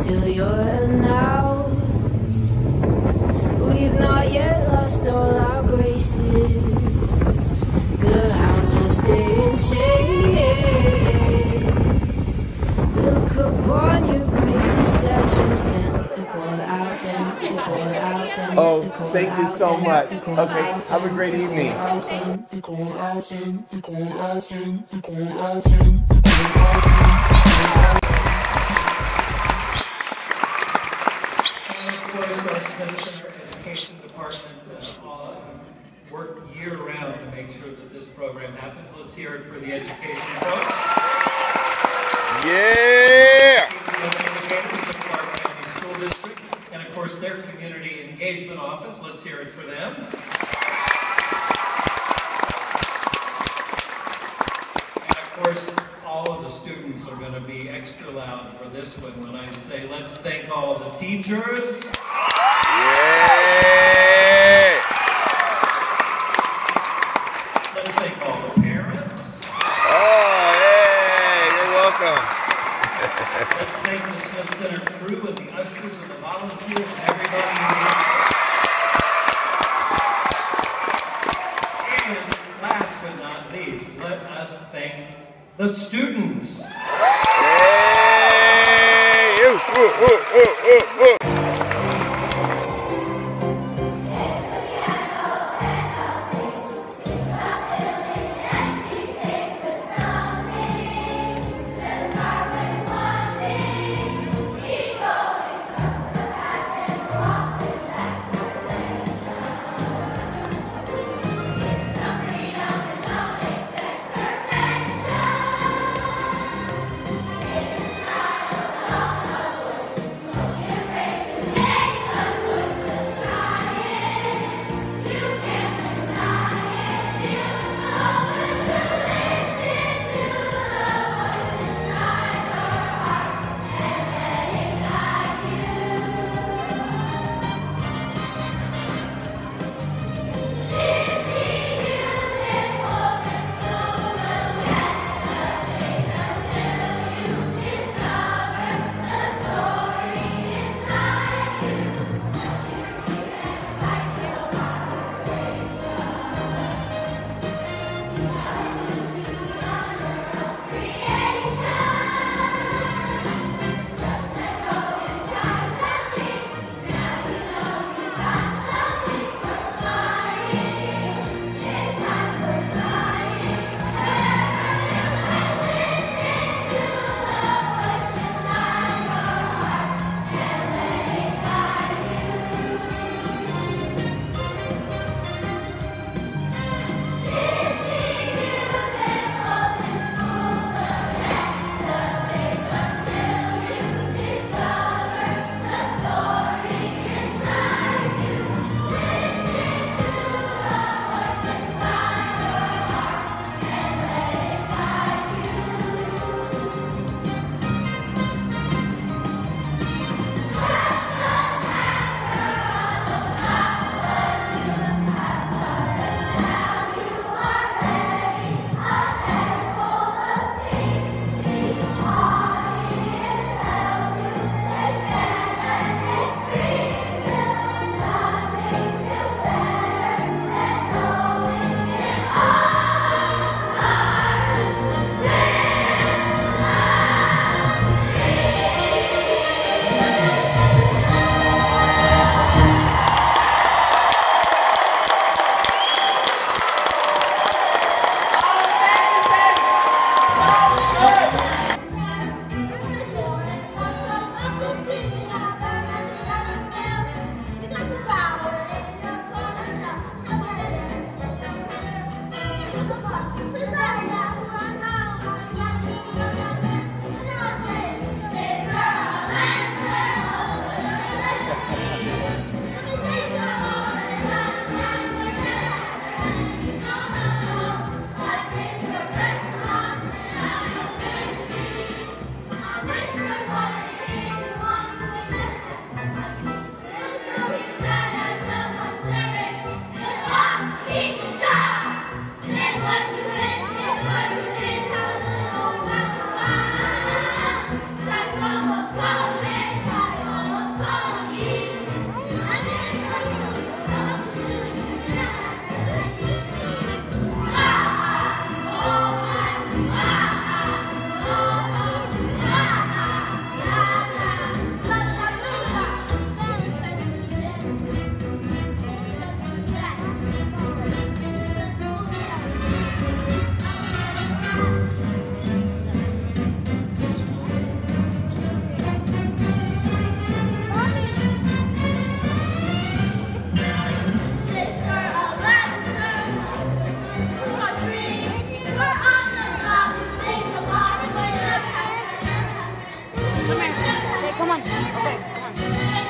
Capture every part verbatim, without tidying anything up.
till you're announced. We've not yet lost all our graces. The hounds will stay in chase. Look upon your greatness that you sent. The call out, sent the call out, sent Oh, the call thank you out, so sent much. the call Okay, out, have a great sent the evening. call out, sent the call out, sent the call out, sent the call out, sent the call out, sent. Of course, our Smith Center Education Department uh, work year-round to make sure that this program happens. Let's hear it for the education folks. Yeah! The educators of Clark County School District, and of course their Community Engagement Office. Let's hear it for them. And of course, all of the students are going to be extra loud for this one when I say, let's thank all the teachers. Yeah! Let's thank all the parents. Oh, hey, you're welcome. Let's thank the Smith Center crew and the ushers and the volunteers and everybody who made this. And last but not least, let us thank the students. Hey! Ooh, ooh, ooh, ooh, ooh, ooh. Praise come here. Okay, come on. Okay, come on.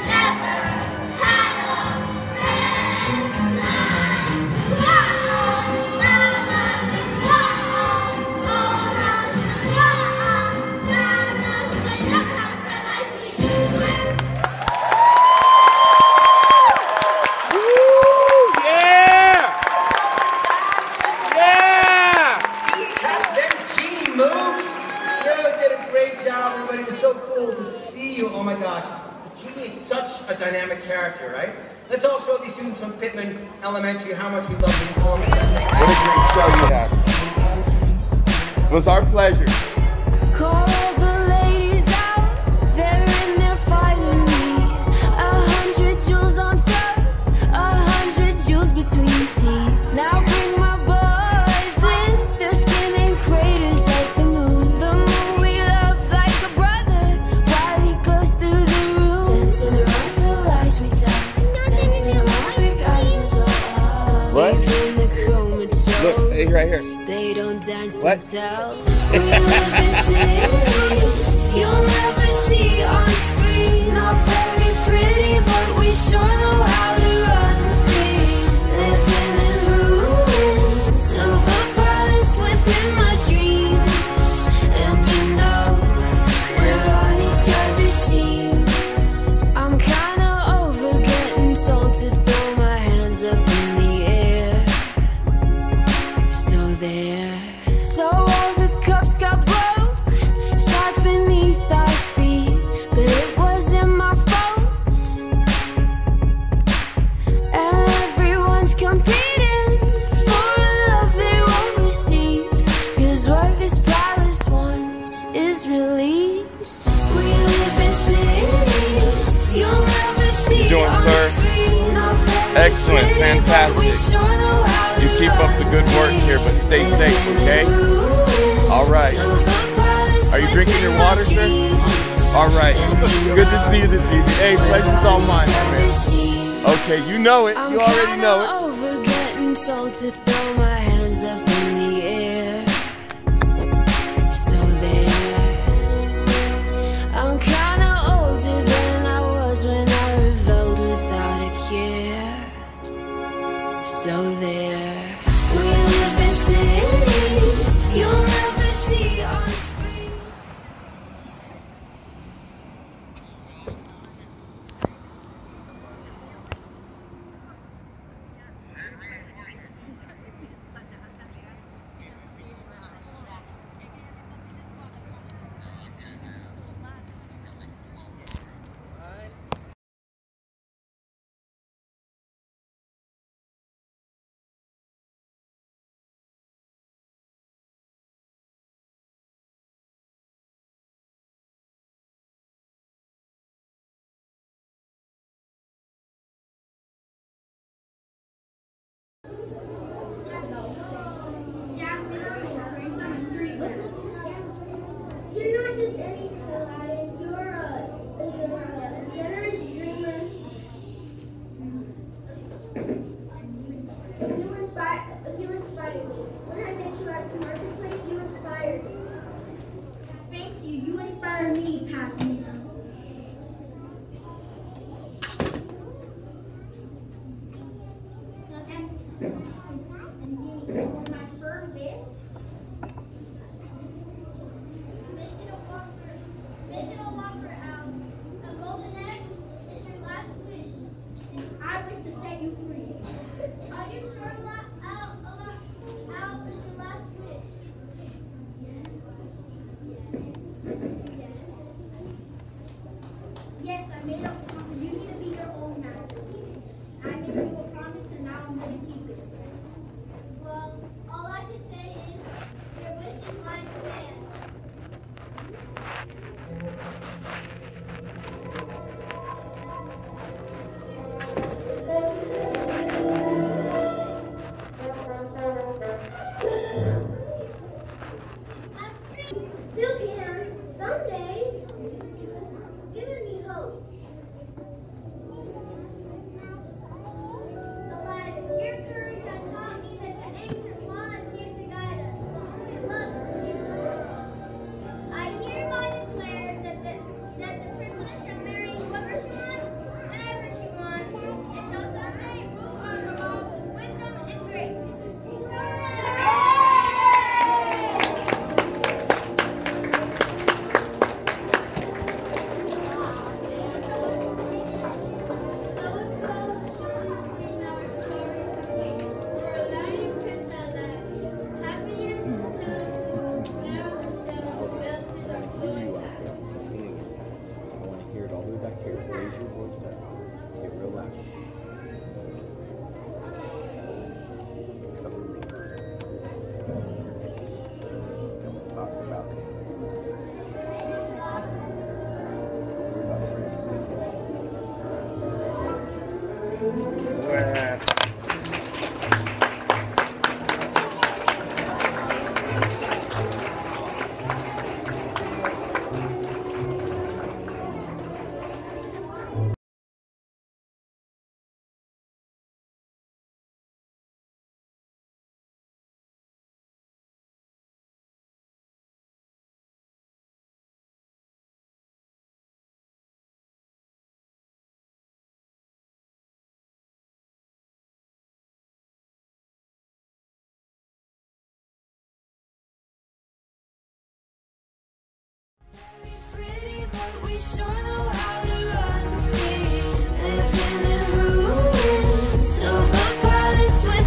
Everybody, it was so cool to see you. Oh my gosh. Genie is such a dynamic character, right? Let's all show these students from Pittman Elementary how much we love the performance. What a great show you had. It was our pleasure. Call the ladies out, they're in their finery. A hundred jewels on throats, a hundred jewels between teeth. Now bring my boys in, their skin in craters like the moon. The moon we love like a brother, while he glows through the room. Dancing around the lies we tell, dancing around big eyes as well. What? Leaving the comatose. Look, say right here. They don't dance What? and tell. We live in cities you'll never see on screen. Not very pretty, but we sure know how to run free. Living in ruins of a palace within my dreams. And you know we're on each other's team. I'm kinda over getting told to throw my hands up in the air. So there. So all the cups got broke, shards beneath our feet, but it wasn't my fault. And everyone's competing for a love they won't receive, 'cause what this palace wants is release. We live in cities you'll never see Doing, on sir? screen. Not very Excellent, pretty, but fantastic. we sure know how to You keep up the good work here, but stay safe, okay? All right. Are you drinking your water, sir? All right. Good to see you this evening. Hey, pleasure's all mine, my man. Okay, you know it. You already know it. I'm kinda over getting told to throw my hands up in the air. So there. I'm kinda older than I was when I rebelled without a care. So there. We live in cities you'll never see on screen. You're not just any Aladdin, you're a, you're a generous dreamer. You inspire, you inspire me. When I met you at the marketplace, you inspired me. Thank you. You inspire me, Patrick. And you know my fur bit. Make it a whopper. Make it a whopper out. A golden egg is your last wish. And I wish to set you free. Are you sure that out, out, out is your last wish? Yes. Yes. Yes, I made a promise. You need to be your own master. I made you a promise and now I'm going to keep it. Well, all I can say is your wish is my command. I'm free. Still can. Someday. Giving me hope.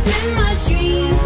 in my dreams.